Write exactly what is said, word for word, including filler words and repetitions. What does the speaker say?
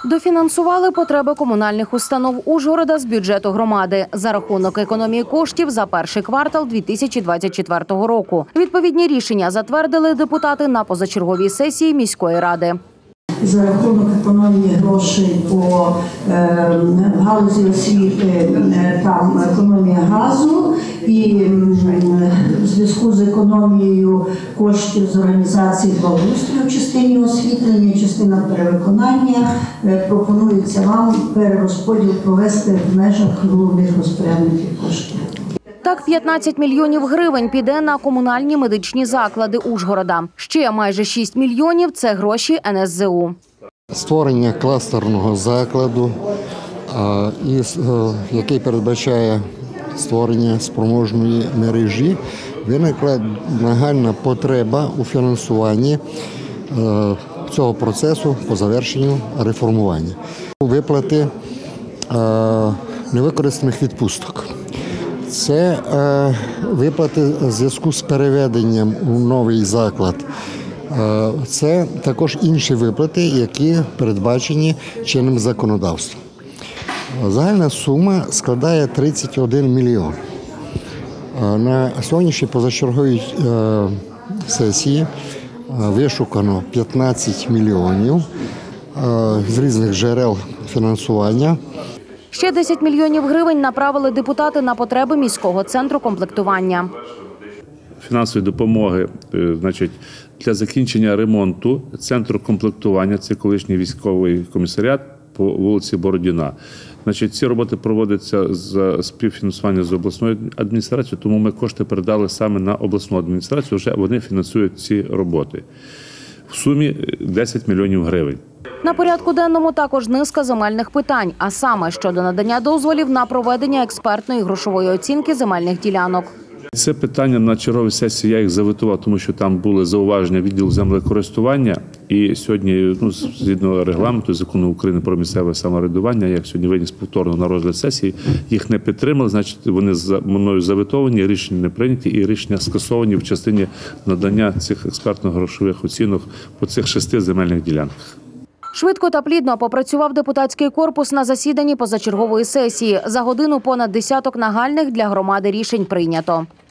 Дофінансували потреби комунальних установ Ужгорода з бюджету громади за рахунок економії коштів за перший квартал дві тисячі двадцять четвертого року. Відповідні рішення затвердили депутати на позачерговій сесії міської ради. За рахунок економії грошей по е, галузі освіти, е, там економія газу, і е, в зв'язку з економією коштів з організації благоустрою в частині освітлення, частина перевиконання, е, пропонується вам перерозподіл провести в межах головних розпорядників коштів. Так, п'ятнадцять мільйонів гривень піде на комунальні медичні заклади Ужгорода. Ще майже шість мільйонів – це гроші ен ес зе у. Створення кластерного закладу, який передбачає створення спроможної мережі, виникла нагальна потреба у фінансуванні цього процесу по завершенню реформування. Виплати невикористаних відпусток. Це е, виплати в зв'язку з переведенням у новий заклад. Е, це також інші виплати, які передбачені чинним законодавством. Загальна сума складає тридцять один мільйон. Е, на сьогоднішній позачерговій е, сесії е, вишукано п'ятнадцять мільйонів е, з різних джерел фінансування. Ще десять мільйонів гривень направили депутати на потреби міського центру комплектування. Фінансової допомоги, значить, для закінчення ремонту центру комплектування, це колишній військовий комісаріат по вулиці Бородіна. Значить, ці роботи проводяться за співфінансування з обласною адміністрацією, тому ми кошти передали саме на обласну адміністрацію, вже вони фінансують ці роботи. В сумі десять мільйонів гривень. На порядку денному також низка земельних питань, а саме щодо надання дозволів на проведення експертної грошової оцінки земельних ділянок. Це питання на черговій сесії я їх заветував, тому що там були зауваження відділу землекористування. І сьогодні, ну, згідно регламенту закону України про місцеве самоврядування, як сьогодні виніс повторно на розгляд сесії, їх не підтримали, значить вони за мною заветовані, рішення не прийняті і рішення скасовані в частині надання цих експертно-грошових оцінок по цих шести земельних ділянках. Швидко та плідно попрацював депутатський корпус на засіданні позачергової сесії. За годину понад десяток нагальних для громади рішень прийнято.